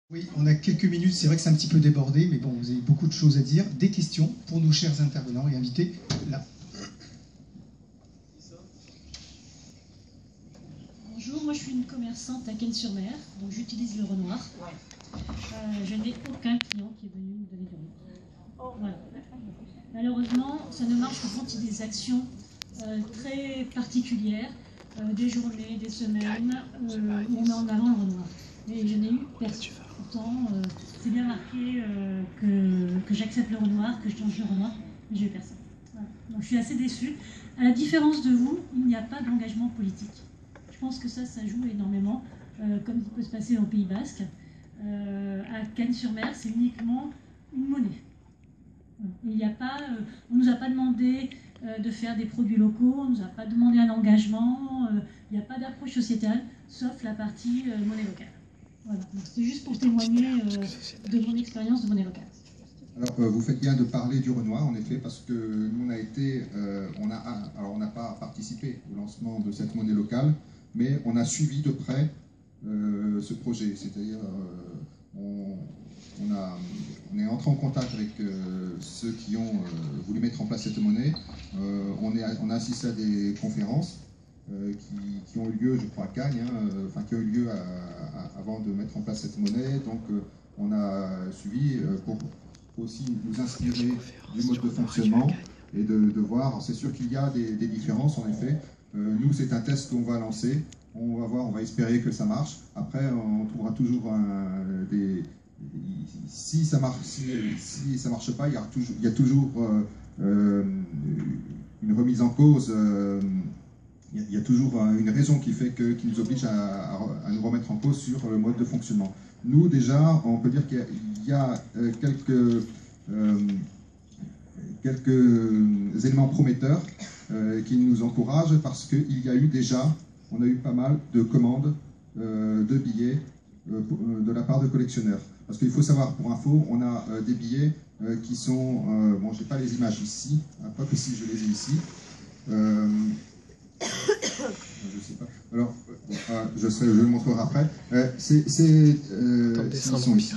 Oui, on a quelques minutes, c'est vrai que c'est un petit peu débordé, mais bon, vous avez beaucoup de choses à dire. Des questions pour nos chers intervenants et invités, là. Bonjour, moi je suis une commerçante à Cannes-sur-Mer, donc j'utilise le Renoir. Je n'ai aucun client qui est venu me donner du Renoir. Voilà. Malheureusement, ça ne marche que quand il y a des actions très particulières, des journées, des semaines, où on met en avant le Renoir. Mais je n'ai eu personne. Pourtant, c'est bien marqué que j'accepte le Renoir, que je change le Renoir, mais j'ai eu personne. Voilà. Donc je suis assez déçue. À la différence de vous, il n'y a pas d'engagement politique. Je pense que ça joue énormément, comme il peut se passer au Pays Basque. À Cannes-sur-Mer, c'est uniquement une monnaie. Il n'y a pas, on ne nous a pas demandé de faire des produits locaux, on ne nous a pas demandé un engagement, il n'y a pas d'approche sociétale, sauf la partie monnaie locale. Voilà. C'est juste pour témoigner de mon expérience de monnaie locale. Alors, vous faites bien de parler du Renoir, en effet, parce que nous, on a été, alors on n'a pas participé au lancement de cette monnaie locale, mais on a suivi de près ce projet. C'est-à-dire, on est entré en contact avec ceux qui ont voulu mettre en place cette monnaie. On a assisté à des conférences qui ont eu lieu, je crois, à Cagnes, qui ont eu lieu avant de mettre en place cette monnaie. Donc, on a suivi pour aussi nous inspirer du mode de fonctionnement et de voir. C'est sûr qu'il y a des différences, en effet. Nous, c'est un test qu'on va lancer. On va voir, on va espérer que ça marche. Après, on trouvera toujours si ça marche, si ça marche pas, il y a toujours une remise en cause. Il y a toujours une raison qui fait qui nous oblige à nous remettre en cause sur le mode de fonctionnement. Nous, déjà, on peut dire qu'il y a quelques éléments prometteurs qui nous encouragent parce qu'il y a eu déjà, on a eu pas mal de commandes de billets de la part de collectionneurs. Parce qu'il faut savoir, pour info, on a des billets qui sont... bon, je n'ai pas les images ici, pas que si je les ai ici. Je sais pas. Alors, je le montrerai après. Ils sont ici.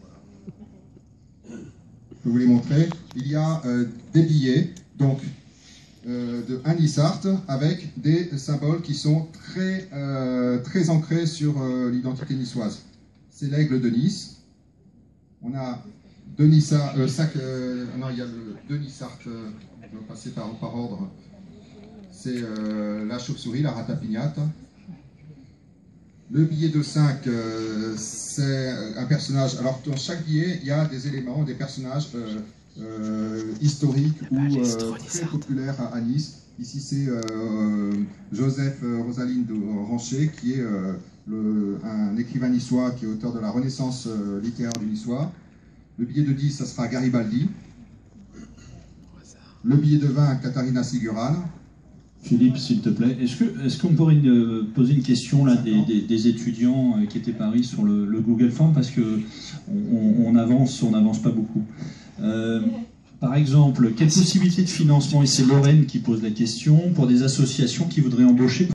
Je peux vous les montrer. Il y a des billets, donc de 1 Nissart, avec des symboles qui sont très ancrés sur l'identité niçoise. C'est l'aigle de Nice. On a deux Nissart, non, il y a deux Nissart, je vais passer par ordre. C'est la chauve-souris, la ratapignate. Le billet de 5, c'est un personnage. Alors, dans chaque billet, il y a des éléments, des personnages historiques ou très populaires à Nice. Ici, c'est Joseph Rosaline de Ranchet, qui est un écrivain niçois qui est auteur de la Renaissance littéraire du niçois. Le billet de 10, ça sera Garibaldi. Le billet de 20, Katharina Sigurane. Philippe, s'il te plaît, est-ce qu'on pourrait poser une question là, des étudiants qui étaient paris sur le Google Form, parce que on n'avance pas beaucoup. Par exemple, quelles possibilités de financement, et c'est Lorraine qui pose la question, pour des associations qui voudraient embaucher